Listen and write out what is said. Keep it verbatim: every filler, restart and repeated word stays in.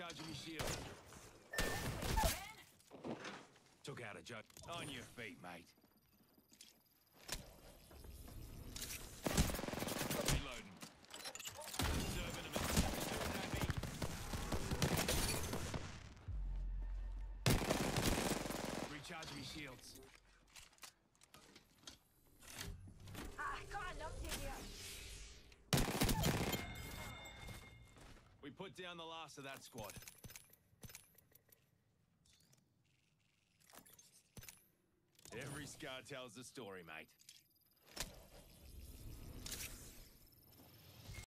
Recharging your shield. Took out a joke. On your feet, mate. Reloading. Serving him. Doing that, mate. Recharging your shields. Ah, got enough here. We put down the last of that squad. Every scar tells a story, mate.